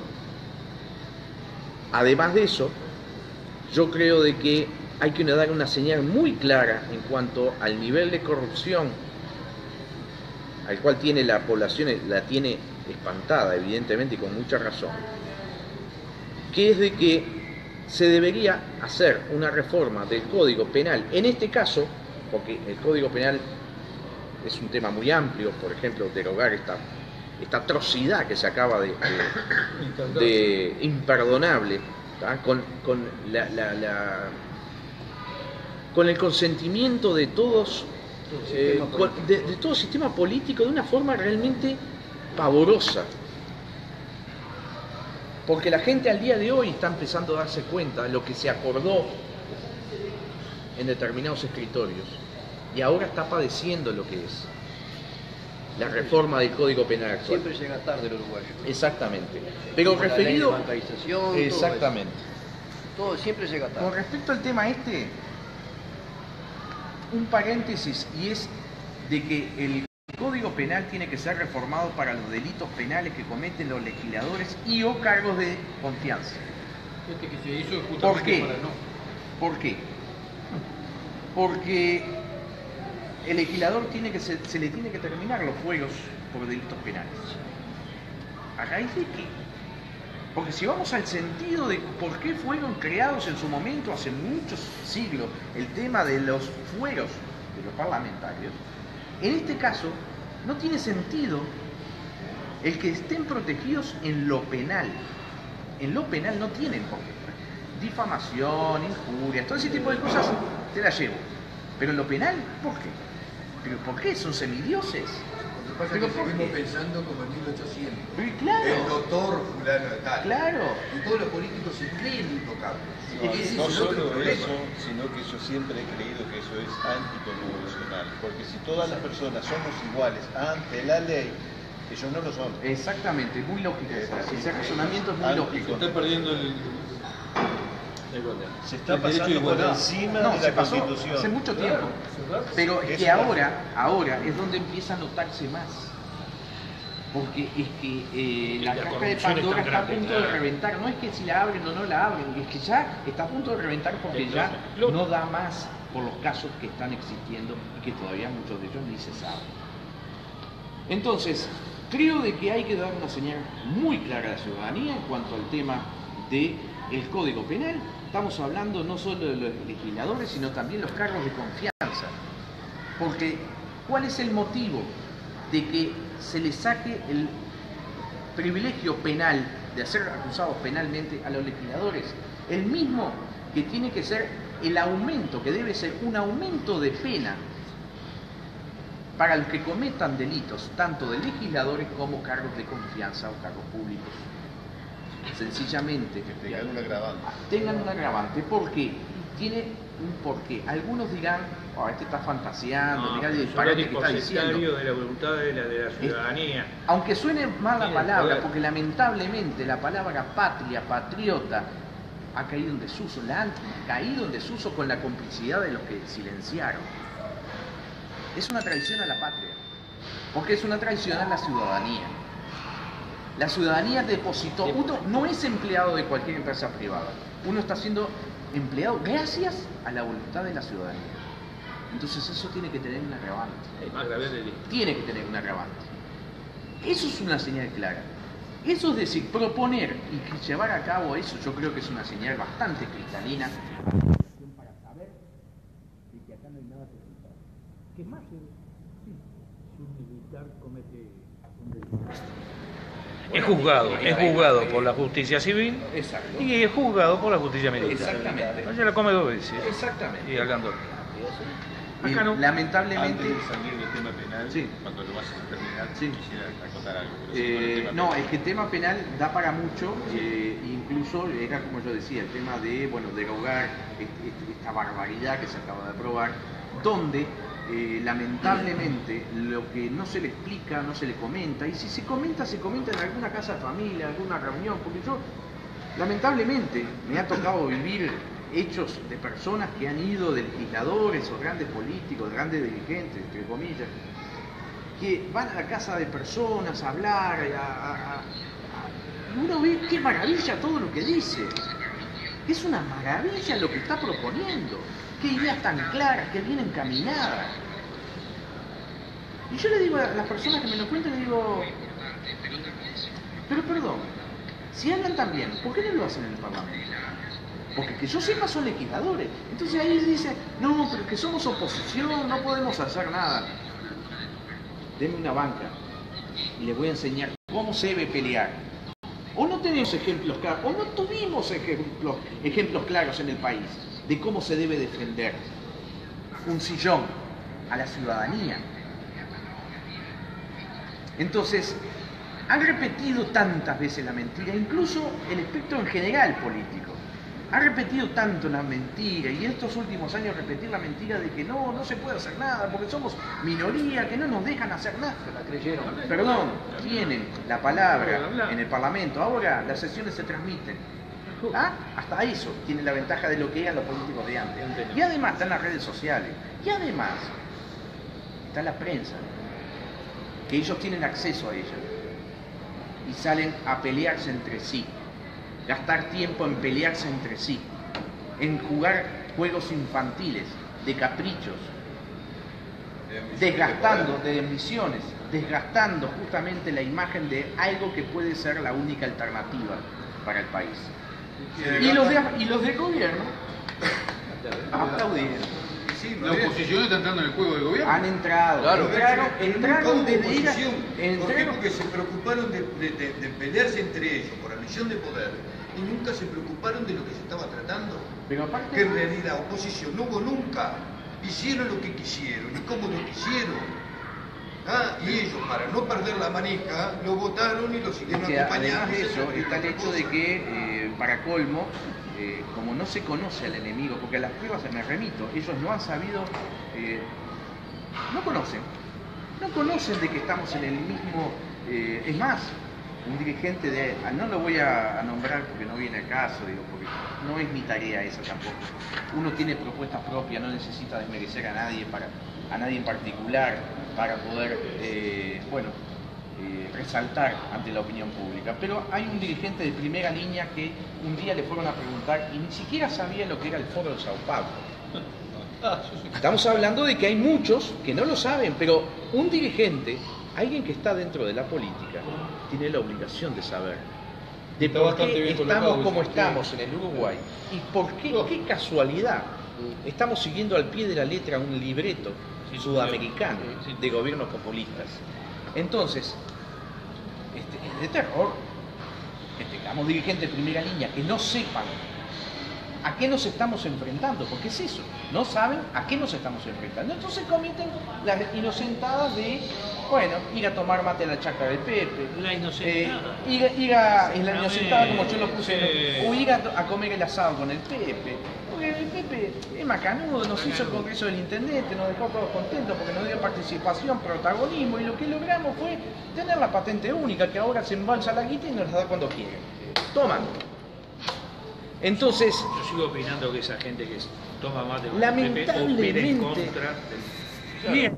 Además de eso, yo creo de que hay que dar una señal muy clara en cuanto al nivel de corrupción al cual tiene la población, la tiene espantada, evidentemente, y con mucha razón, que es de que se debería hacer una reforma del Código Penal, en este caso, porque el Código Penal es un tema muy amplio, por ejemplo, derogar esta, esta atrocidad que se acaba de, de, de imperdonable, ¿tá? con, con, la, la, la, con el consentimiento de todos, eh, de, de todo sistema político, de una forma realmente pavorosa. Porque la gente al día de hoy está empezando a darse cuenta de lo que se acordó en determinados escritorios y ahora está padeciendo lo que es la reforma del Código Penal actual. Siempre llega tarde el uruguayo. Exactamente. Pero Como referido... la ley de bancarización, Exactamente. Todo, todo siempre llega tarde. Con respecto al tema este, un paréntesis, y es de que el Código Penal tiene que ser reformado para los delitos penales que cometen los legisladores y o cargos de confianza. Este que se hizo justamente ¿Por qué? para no. ¿Por qué? Porque el legislador tiene que se, se le tiene que terminar los fuegos por delitos penales. ¿A raíz de qué? Porque si vamos al sentido de por qué fueron creados en su momento, hace muchos siglos, el tema de los fueros de los parlamentarios, en este caso no tiene sentido el que estén protegidos en lo penal. En lo penal no tienen por qué. Difamación, injurias, todo ese tipo de cosas te las llevo. Pero en lo penal, ¿por qué? ¿Pero por qué? ¿Son semidioses? Lo que pasa ¿Pero es que por seguimos qué? pensando como en mil ochocientos. Pero claro. El doctor fulano de tal. Claro. Y todos los políticos se creen intocables. No, Ese no es el otro solo problema. eso, sino que yo siempre he creído que eso es anticonstitucional, porque si todas las personas somos iguales ante la ley, ellos no lo son. Exactamente, es muy lógico. Es así. Ese razonamiento es muy Anti- lógico. Está perdiendo el... la igualdad. Se está El derecho de pasando por igualdad. encima No, de se la pasó Constitución. hace mucho tiempo. Pero es Eso que es ahora, ahora es donde empieza a notarse más. Porque es que eh, la La caja de corrupción es Pandora tan está a grande, punto de claro. reventar. No es que si la abren o no la abren, es que ya está a punto de reventar porque ya Explota. no da más por los casos que están existiendo y que todavía muchos de ellos ni se saben. Entonces, creo de que hay que dar una señal muy clara a la ciudadanía en cuanto al tema del Código Penal. Estamos hablando no solo de los legisladores, sino también los cargos de confianza. Porque, ¿cuál es el motivo de que se le saque el privilegio penal de ser acusados penalmente a los legisladores? El mismo que tiene que ser el aumento, que debe ser un aumento de pena para los que cometan delitos, tanto de legisladores como cargos de confianza o cargos públicos. Sencillamente Que tengan un agravante. tengan un agravante. ¿Por qué? Tiene un porqué. Algunos dirán, oh, este está fantaseando, No, mirá el pero disparate son que está diciendo. depositarios de la voluntad de la, de la ciudadanía. Aunque suene mal la Tiene palabra, poder. porque lamentablemente la palabra patria, patriota, ha caído en desuso, la han caído en desuso con la complicidad de los que silenciaron. Es una traición a la patria, porque es una traición a la ciudadanía. La ciudadanía depositó, uno no es empleado de cualquier empresa privada, uno está siendo empleado gracias a la voluntad de la ciudadanía. Entonces eso tiene que tener un agravante. Es más grave del Tiene que tener un agravante. Eso es una señal clara. Eso es decir, proponer y llevar a cabo eso, yo creo que es una señal bastante cristalina para saber de que acá no hay nada que ocultar. ¿Qué más? Si un militar comete un delito. Es juzgado, es juzgado por la justicia civil Exacto. y es juzgado por la justicia militar. Exactamente. Ella la come dos veces. Exactamente. Y al Gandol. Y Acá no. lamentablemente... Antes de salir del tema penal, Sí. cuando lo vas a terminar, Sí. quisiera acotar algo. pero sí, Eh, con el tema no, penal. es que el tema penal da para mucho, eh, incluso era como yo decía, el tema de, bueno, derogar este- este- esta barbaridad que se acaba de aprobar, donde eh, lamentablemente lo que no se le explica, no se le comenta, y si se comenta, se comenta en alguna casa de familia, en alguna reunión, porque yo, lamentablemente, me ha tocado vivir hechos de personas que han ido de legisladores o grandes políticos, grandes dirigentes, entre comillas, que van a la casa de personas a hablar, a, a- a- a- y uno ve qué maravilla todo lo que dice. Es una maravilla lo que está proponiendo, qué ideas tan claras, qué bien encaminadas. Y yo le digo a las personas que me lo cuentan, le digo, pero perdón, si hablan tan bien, ¿por qué no lo hacen en el Parlamento? Porque que yo sepa son legisladores. Entonces ahí dice, no, pero que somos oposición, no podemos hacer nada. Denme una banca y les voy a enseñar cómo se debe pelear. O no tenemos ejemplos claros, o no tuvimos ejemplos, ejemplos claros en el país de cómo se debe defender un sillón a la ciudadanía. Entonces, han repetido tantas veces la mentira, incluso el espectro en general político. Ha repetido tanto la mentira y en estos últimos años repetir la mentira de que no, no se puede hacer nada porque somos minoría, que no nos dejan hacer nada. Se la creyeron. Perdón, tienen la palabra en el Parlamento. Ahora las sesiones se transmiten. ¿Ah? Hasta eso tienen la ventaja de lo que eran los políticos de antes. Y además están las redes sociales. Y además está la prensa, que ellos tienen acceso a ella. Y salen a pelearse entre sí. Gastar tiempo en pelearse entre sí. En jugar juegos infantiles, de caprichos. Desgastando, de ambiciones, desgastando justamente la imagen de algo que puede ser la única alternativa para el país. Y los de, y los de gobierno aplaudieron. Sí, La oposición está entrando en el juego del gobierno. Han entrado, Claro. entraron, Pero entraron nunca de hubo ir a- oposición. ¿Por qué? entraron- Porque se preocuparon de, de- de- de pelearse entre ellos por ambición de poder y nunca se preocuparon de lo que se estaba tratando. Pero aparte, Que en realidad oposición no hubo nunca. Hicieron lo que quisieron y cómo lo quisieron. Ah, y ellos, para no perder la manija, lo votaron y lo siguieron O sea, además acompañando. de eso, está el hecho de que, eh, para colmo, eh, como no se conoce al enemigo, porque a las pruebas me remito, ellos no han sabido, eh, no conocen, no conocen de que estamos en el mismo, eh, es más, un dirigente de, no lo voy a, a nombrar porque no viene al caso, digo, porque no es mi tarea esa tampoco. Uno tiene propuestas propias, no necesita desmerecer a nadie, para, a nadie en particular, para poder, eh, bueno, eh, resaltar ante la opinión pública. Pero hay un dirigente de primera línea que un día le fueron a preguntar y ni siquiera sabía lo que era el Foro de Sao Paulo. Estamos hablando de que hay muchos que no lo saben, pero un dirigente, alguien que está dentro de la política, tiene la obligación de saber de Está por bastante qué bien estamos colocado, como sí. estamos en el Uruguay y por qué, qué casualidad estamos siguiendo al pie de la letra un libreto sudamericano de gobiernos populistas. Entonces, este, es de terror que tengamos dirigentes de primera línea que no sepan a qué nos estamos enfrentando, porque es eso, no saben a qué nos estamos enfrentando. Entonces cometen las inocentadas de, bueno, ir a tomar mate a la chacra del Pepe, La inocentada. eh, ir, ir a, en la A inocentada ver, como yo lo puse, sí. o ir a, a comer el asado con el Pepe, porque el Pepe es macanudo, nos hizo el congreso del intendente, nos dejó todos contentos porque nos dio participación, protagonismo, y lo que logramos fue tener la patente única, que ahora se embalsa la guita y nos la da cuando quiere. Toman. Entonces, Yo sigo opinando que esa gente que toma mate con lamentablemente, opina en contra del... bien,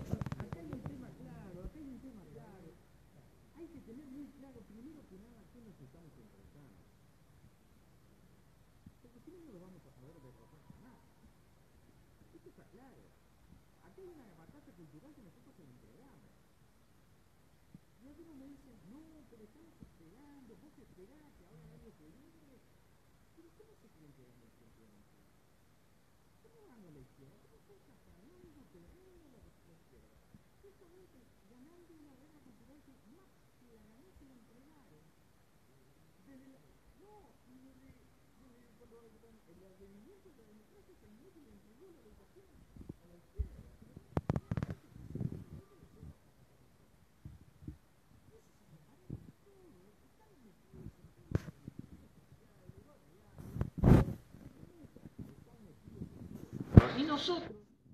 y nosotros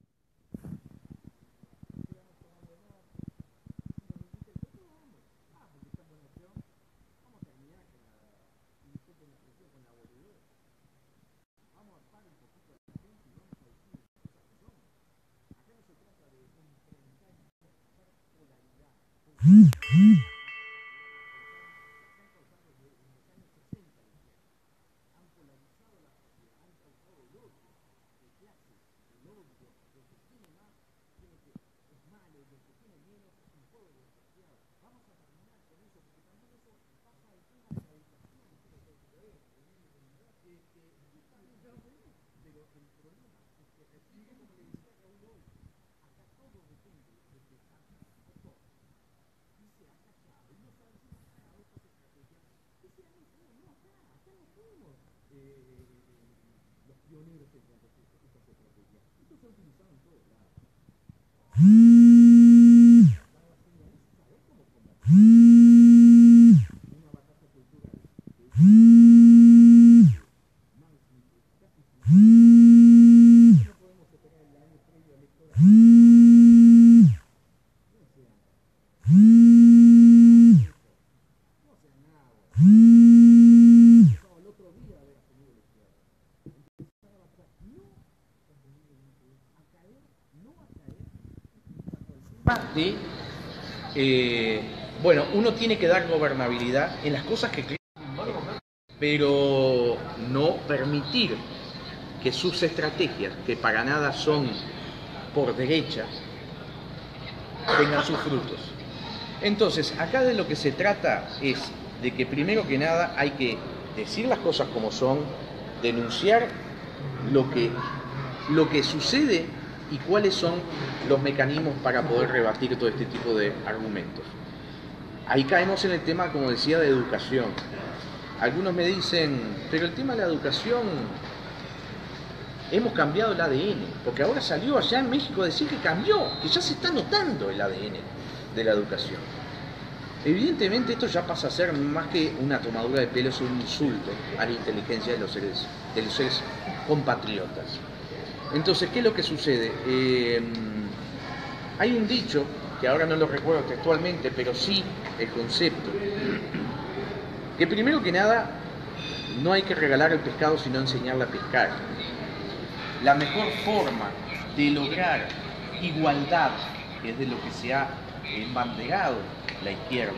de, eh, bueno, uno tiene que dar gobernabilidad en las cosas que cree, pero no permitir que sus estrategias, que para nada son por derecha, tengan sus frutos. Entonces, acá de lo que se trata es de que primero que nada hay que decir las cosas como son, denunciar lo que, lo que sucede y cuáles son los mecanismos para poder rebatir todo este tipo de argumentos. Ahí caemos en el tema, como decía, de educación. Algunos me dicen, pero el tema de la educación, hemos cambiado el A D N, porque ahora salió allá en México a decir que cambió, que ya se está notando el A D N. de la educación. Evidentemente esto ya pasa a ser más que una tomadura de pelo, es un insulto a la inteligencia de los seres, de los seres compatriotas. Entonces, ¿qué es lo que sucede? Eh, hay un dicho, que ahora no lo recuerdo textualmente, pero sí el concepto, que primero que nada no hay que regalar el pescado sino enseñarle a pescar. La mejor forma de lograr igualdad, que es de lo que se ha embanderado la izquierda,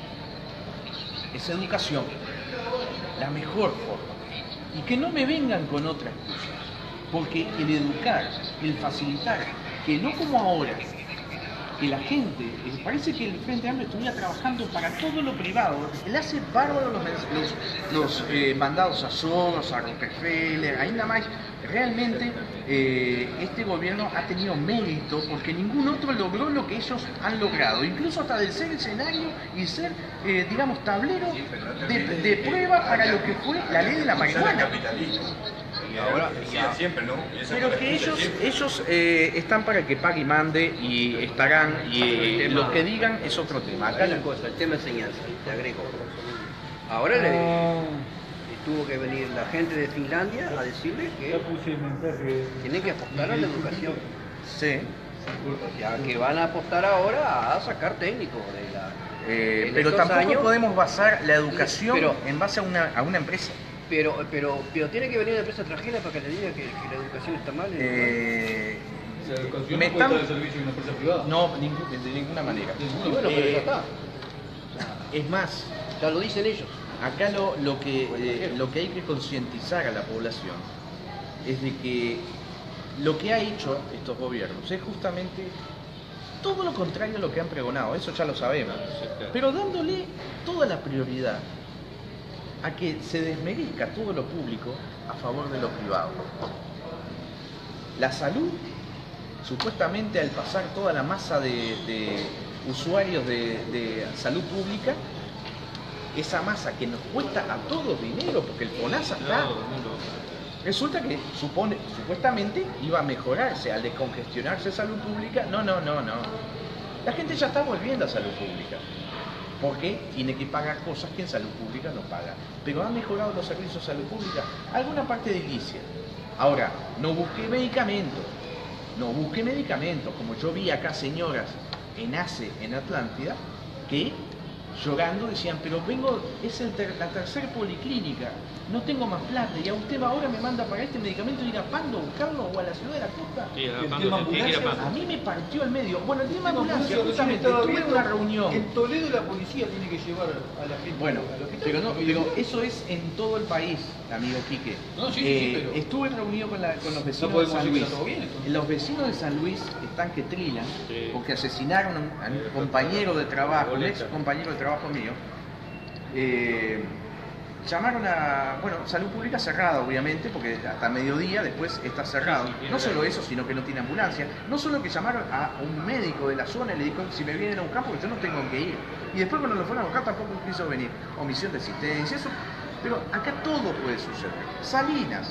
es educación, la mejor forma. Y que no me vengan con otra excusa, porque el educar, el facilitar, que no como ahora, que la gente, eh, parece que el Frente Amplio estuviera trabajando para todo lo privado, le hace bárbaro los, los, los eh, mandados a Soros, a Rockefeller, ahí nada más. Realmente eh, este gobierno ha tenido mérito porque ningún otro logró lo que ellos han logrado, incluso hasta de ser escenario y ser, eh, digamos, tablero de, de prueba para lo que fue la ley de la marihuana. Ahora, ya, siempre, ¿no? Pero que ellos, ellos eh, están para que pague y mande y estarán, y eh, lo que digan es otro tema. Acá una cosa, el tema de enseñanza, te agrego. Ahora le tuvo que venir la gente de Finlandia a decirle que tienen que apostar a la educación. Sí. Ya que van a apostar ahora a sacar técnicos de la... Eh, pero tampoco años, podemos basar la educación pero, en base a una, a una empresa. Pero, pero, pero tiene que venir una empresa extranjera para que le diga que, que la educación está mal. Eh, O sea, la educación me no puede están... estar al servicio de una empresa privada. No, ningún, de ninguna manera. Y bueno, pero Eh, ya está. Es más, Ya lo dicen ellos. acá lo, lo, que, eh, lo que hay que concientizar a la población es de que lo que ha hecho estos gobiernos es justamente todo lo contrario a lo que han pregonado, eso ya lo sabemos, pero dándole toda la prioridad a que se desmerezca todo lo público a favor de lo privado. La salud, supuestamente al pasar toda la masa de, de usuarios de, de salud pública, esa masa que nos cuesta a todos dinero, porque el FONASA está, resulta que supone, supuestamente iba a mejorarse al descongestionarse salud pública. No, no, no, no. La gente ya está volviendo a salud pública, porque tiene que pagar cosas que en salud pública no paga. Pero han mejorado los servicios de salud pública, alguna parte edilicia. Ahora, no busque medicamentos, no busque medicamentos, como yo vi acá señoras en ACE, en Atlántida, que llorando decían, pero vengo, es el ter, la tercera policlínica, no tengo más plata, y a usted ahora me manda para este medicamento y ir a Pando a buscarlo o a la ciudad de la costa. Sí, a El Pando, tema tiene que ir a ambulancia, Pando. A mí me partió el medio. Bueno, el tema No, ambulancia, no, justamente, estaba tuve viendo, una reunión. En Toledo la policía tiene que llevar a la gente Bueno, al hospital. pero no, pero eso es en todo el país, amigo Quique. No, sí, sí, Eh, sí, pero- Estuve reunido con, la, con los vecinos No podemos de San decir que Luis. está todo bien, entonces. Los vecinos de San Luis están que trilan Sí. porque asesinaron a un, a un compañero de trabajo, un ex compañero de trabajo mío. Eh, llamaron a, bueno, salud pública cerrada obviamente, porque hasta mediodía después está cerrado. Sí, sí, No tiene solo eso, sino que no tiene ambulancia. No solo que llamaron a un médico de la zona y le dijo si me vienen a buscar porque yo no tengo que ir. Y después cuando lo fueron a buscar tampoco quiso venir. Omisión de asistencia, eso. Pero acá todo puede suceder. Salinas.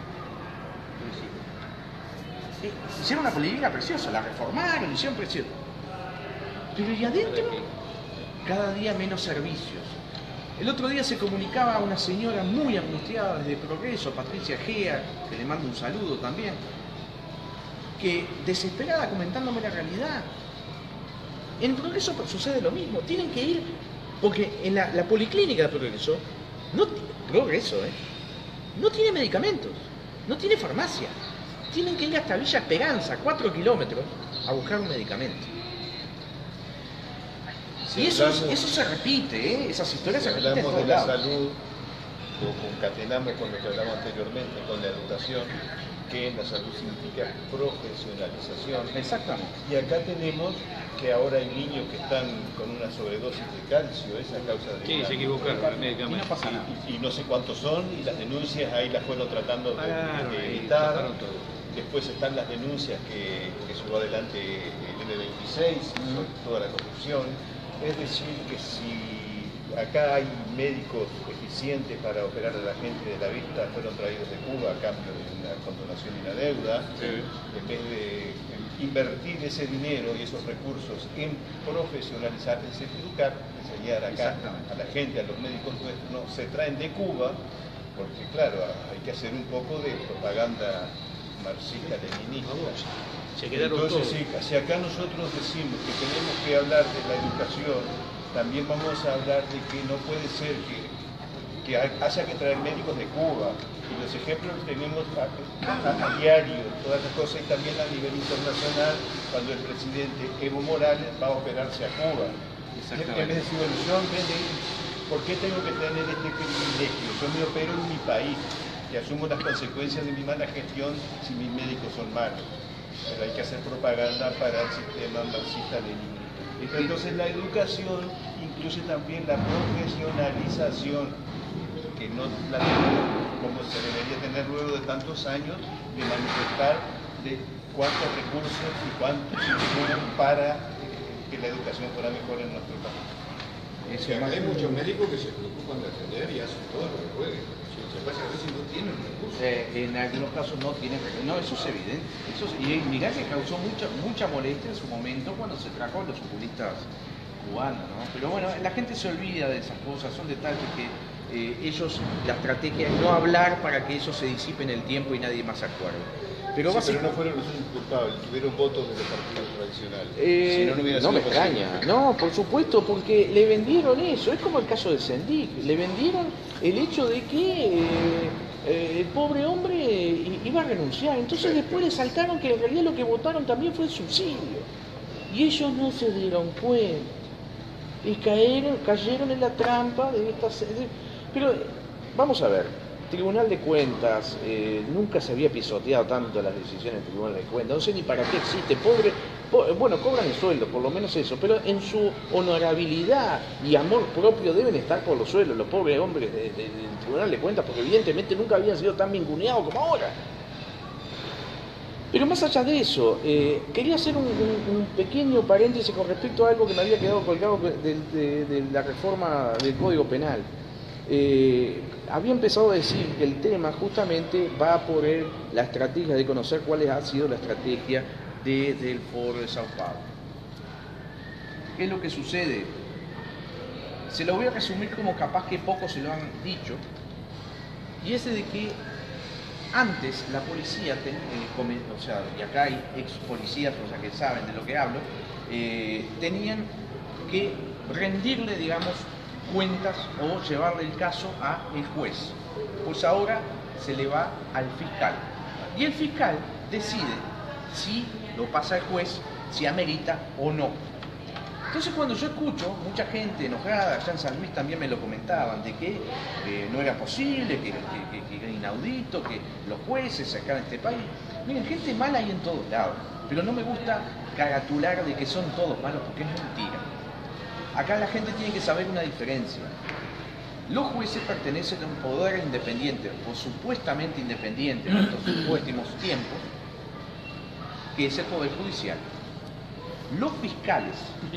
Eh, hicieron una política preciosa, la reformaron, hicieron preciosa. Pero ¿y adentro? Cada día menos servicios. El otro día se comunicaba una señora muy angustiada desde Progreso, Patricia Gea, que le mando un saludo también, que desesperada comentándome la realidad. En Progreso sucede lo mismo, tienen que ir, porque en la, la policlínica de Progreso, no, Progreso, ¿eh? no tiene medicamentos, no tiene farmacia. Tienen que ir hasta Villa Esperanza, cuatro kilómetros, a buscar un medicamento. Si Y eso, hablamos- eso se repite, ¿eh? Esas historias Si se repiten en hablamos de todos la lados. salud, lo concatenamos con lo que hablamos anteriormente, con la educación, que en la salud significa profesionalización. Exactamente. Y acá tenemos que ahora hay niños que están con una sobredosis de calcio, es a causa de... Sí, una- se equivocaron el Y medicamento. no pasa nada. Y, y no sé cuántos son, y las denuncias ahí las fueron tratando de, Pararon de ahí, evitar. taparon todo. Después están las denuncias que, que llevó adelante el eme veintiséis sobre toda la corrupción. Es decir, que si acá hay médicos eficientes para operar a la gente de la vista, fueron traídos de Cuba a cambio de una condonación y una deuda, Sí. en vez de invertir ese dinero y esos recursos en profesionalizar, es decir, educar, enseñar acá a la gente, a los médicos nuestros, no, se traen de Cuba, porque claro, hay que hacer un poco de propaganda marxista-leninista. Se quedaron Entonces, todos. si, si acá nosotros decimos que tenemos que hablar de la educación, también vamos a hablar de que no puede ser que, que haya que traer médicos de Cuba. Y los ejemplos los tenemos a, a, a diario, todas las cosas, y también a nivel internacional, cuando el presidente Evo Morales va a operarse a Cuba. En vez de decir, bueno, yo en vez de, ¿por qué tengo que tener este privilegio? Yo me opero en mi país y asumo las consecuencias de mi mala gestión si mis médicos son malos. Pero hay que hacer propaganda para el sistema marxista-leninista. Entonces la educación incluye también la profesionalización, que no la tenemos como se debería tener luego de tantos años de manifestar de cuántos recursos y cuántos se para que la educación fuera mejor en nuestro país. O sea, hay muchos médicos que se preocupan de atender y hacen todo lo que pueden. Lo que pasa es que a veces no tienen recursos. Eh, en algunos casos no tienen recursos. No, eso es evidente. Eso es, y mirá que causó mucha, mucha molestia en su momento cuando se trajo a los futbolistas cubanos, ¿no? Pero bueno, la gente se olvida de esas cosas, son detalles que eh, ellos, la estrategia es no hablar para que eso se disipe en el tiempo y nadie más se acuerde. Pero, Sí, pero no fueron los únicos culpables, tuvieron votos de los partidos tradicionales. Eh, si no, no, hubiera no sido me posible. extraña, no, por supuesto, porque le vendieron eso, es como el caso de Sendik, le vendieron el hecho de que eh, eh, el pobre hombre iba a renunciar, entonces después le saltaron que en realidad lo que votaron también fue el subsidio, y ellos no se dieron cuenta, y cayeron, cayeron en la trampa de esta... De, pero vamos a ver, Tribunal de Cuentas, eh, nunca se había pisoteado tanto las decisiones del Tribunal de Cuentas, no sé ni para qué existe, pobre, po, bueno, cobran el sueldo, por lo menos eso, pero en su honorabilidad y amor propio deben estar por los suelos los pobres hombres de, de, del Tribunal de Cuentas, porque evidentemente nunca habían sido tan ninguneados como ahora. Pero más allá de eso, eh, quería hacer un, un, un pequeño paréntesis con respecto a algo que me había quedado colgado de, de, de la reforma del Código Penal. Eh, había empezado a decir que el tema justamente va por el, la estrategia de conocer cuál ha sido la estrategia de, del Foro de Sao Paulo. ¿Qué es lo que sucede? Se lo voy a resumir como capaz que pocos se lo han dicho, y ese de que antes la policía, ten, eh, o sea, y acá hay ex policías, o sea, que saben de lo que hablo, eh, tenían que rendirle, digamos, cuentas o llevarle el caso al juez. Pues ahora se le va al fiscal. Y el fiscal decide si lo pasa al juez, si amerita o no. Entonces cuando yo escucho mucha gente enojada, allá en San Luis también me lo comentaban, de que eh, no era posible, que, que, que, que era inaudito, que los jueces acá en este país... Miren, gente mala hay en todos lados, pero no me gusta caratular de que son todos malos porque es mentira. Acá la gente tiene que saber una diferencia. Los jueces pertenecen a un poder independiente, o supuestamente independiente en estos últimos tiempos, que es el Poder Judicial. Los fiscales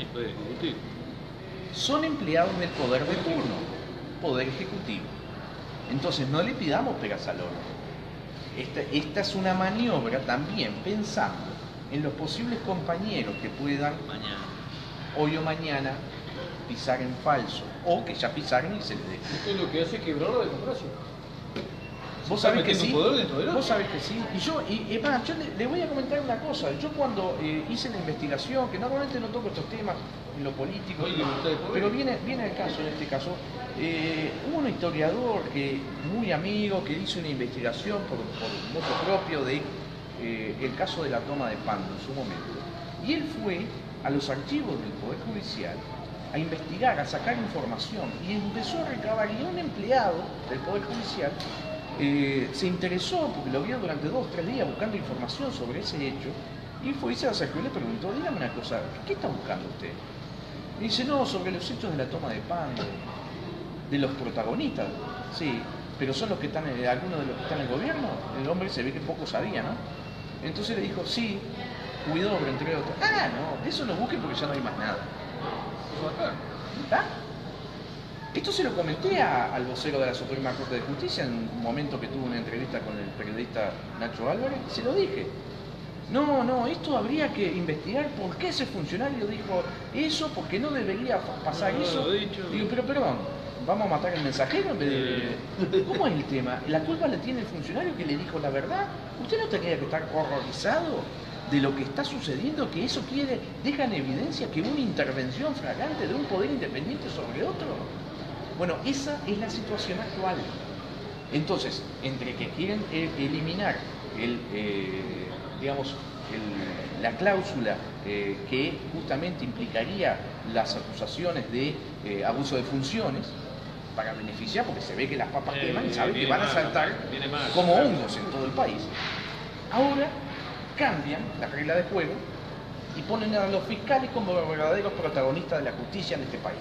son empleados del poder de turno, Poder Ejecutivo. Entonces no le pidamos pegas al horno. Esta, esta es una maniobra también pensando en los posibles compañeros que puedan mañana, hoy o mañana pisar en falso, o que ya pisaron y se les deja. Esto es lo que hace quebrar la democracia. Vos sabés que sí, poder dentro del otro. vos sabés que sí, y yo, y, y más, yo le, le voy a comentar una cosa, yo cuando eh, hice la investigación, que normalmente no toco estos temas en lo político, Oye, pero, pero viene, viene el caso, en este caso, eh, hubo un historiador que, muy amigo, que hizo una investigación por, por moto propio de eh, el caso de la toma de Pando en su momento, y él fue a los archivos del Poder Judicial a investigar, a sacar información, y empezó a recabar, y un empleado del Poder Judicial Eh, se interesó porque lo vio durante dos o tres días buscando información sobre ese hecho y fue y se acercó y le preguntó, dígame una cosa, ¿qué está buscando usted? Y dice, no, sobre los hechos de la toma de Pando, de los protagonistas, sí, pero son los que están, en, algunos de los que están en el gobierno. El hombre se ve que poco sabía, ¿no? Entonces le dijo, sí, Huidobro, entre otros. Ah, no, de eso no busquen porque ya no hay más nada. ¿Está? Esto se lo comenté a, al vocero de la Suprema Corte de Justicia en un momento que tuvo una entrevista con el periodista Nacho Álvarez, se lo dije. no, no, esto habría que investigar por qué ese funcionario dijo eso, porque no debería pasar no, eso. Lo dicho. Digo, pero perdón, ¿vamos a matar al mensajero en vez de... ¿Cómo es el tema? ¿La culpa la tiene el funcionario que le dijo la verdad? ¿Usted no tendría que estar horrorizado de lo que está sucediendo? Que eso quiere, deja en evidencia que una intervención flagrante de un poder independiente sobre otro. Bueno, esa es la situación actual. Entonces, entre que quieren eh, eliminar el, eh, digamos, el, la cláusula eh, que justamente implicaría las acusaciones de eh, abuso de funciones para beneficiar, porque se ve que las papas Eh, queman y saben que viene van a mal, saltar viene mal, como claro. hongos en todo el país. Ahora cambian la regla de juego y ponen a los fiscales como verdaderos protagonistas de la justicia en este país.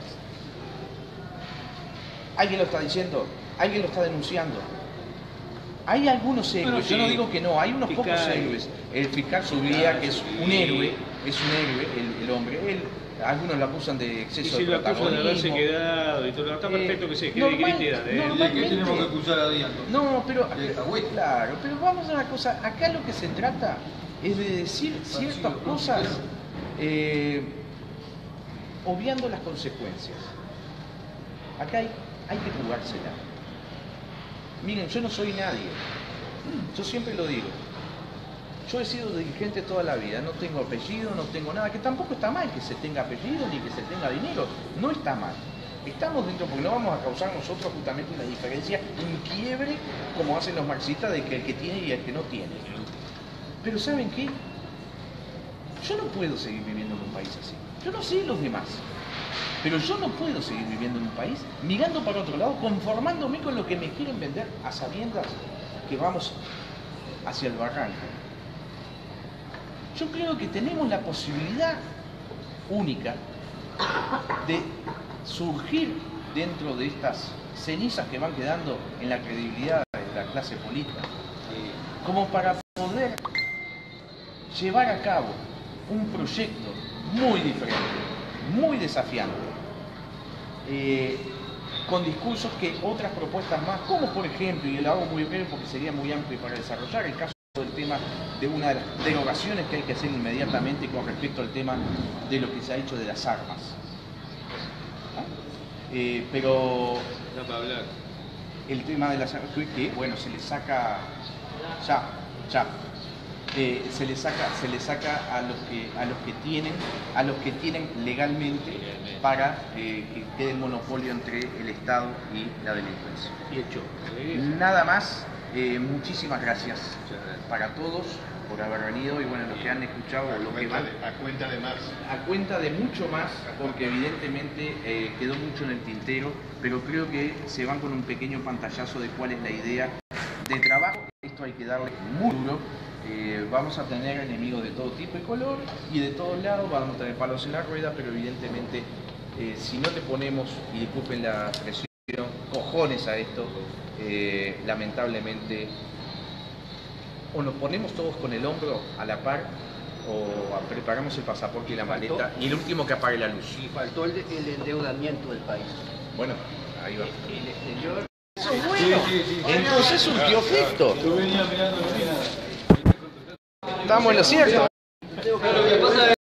Alguien lo está diciendo, alguien lo está denunciando. Hay algunos héroes, Bueno, sí. yo no digo que no, hay unos Fiscal. pocos héroes. El fiscal Subía, que es un sí. héroe, es un héroe, el, el hombre. Él, algunos lo acusan de Y exceso si de lo acusan de protagonismo. haberse quedado y todo, está perfecto que se quede normal- crítica de él. normalmente- ¿De qué tenemos que acusar a Díaz? No, pero De alcahuete. claro, pero vamos a una cosa, acá lo que se trata es de decir ciertas cosas eh, obviando las consecuencias. Acá hay, hay que jugársela. Miren, yo no soy nadie, yo siempre lo digo. Yo he sido dirigente toda la vida, no tengo apellido, no tengo nada, que tampoco está mal que se tenga apellido ni que se tenga dinero, no está mal. Estamos dentro porque no vamos a causar nosotros justamente una diferencia, un quiebre como hacen los marxistas de que el que tiene y el que no tiene. Pero ¿saben qué? Yo no puedo seguir viviendo en un país así. Yo no sé los demás, pero yo no puedo seguir viviendo en un país mirando para otro lado, conformándome con lo que me quieren vender a sabiendas que vamos hacia el barranco. Yo creo que tenemos la posibilidad única de surgir dentro de estas cenizas que van quedando en la credibilidad de la clase política, como para poder llevar a cabo un proyecto muy diferente, muy desafiante, eh, con discursos que otras propuestas más, como por ejemplo, y lo hago muy breve porque sería muy amplio para desarrollar, el caso del tema de una de las derogaciones que hay que hacer inmediatamente con respecto al tema de lo que se ha hecho de las armas. ¿Ah? Eh, pero Da para hablar. el tema de las armas, que bueno, se le saca ya, ya. Eh, se le saca, se le saca a los que a los que tienen, a los que tienen legalmente para eh, que quede el monopolio entre el Estado y la delincuencia. Y hecho. Nada más, eh, muchísimas gracias para todos por haber venido y bueno, los que han escuchado A lo que cuenta van de- a cuenta de más. a cuenta de mucho más, porque evidentemente eh, quedó mucho en el tintero, pero creo que se van con un pequeño pantallazo de cuál es la idea de trabajo. Esto hay que darle muy duro. Eh, vamos a tener enemigos de todo tipo y color y de todos lados, vamos a tener palos en la rueda, pero evidentemente eh, si no le ponemos, y disculpen la expresión, cojones a esto, eh, lamentablemente o nos ponemos todos con el hombro a la par o preparamos el pasaporte y la Faltó. maleta y el último que apague la luz. Y faltó el, el endeudamiento del país. Bueno, ahí va. El exterior. Eso es bueno. Entonces surgió efecto. Yo venía mirando la mina. Estamos en lo cierto.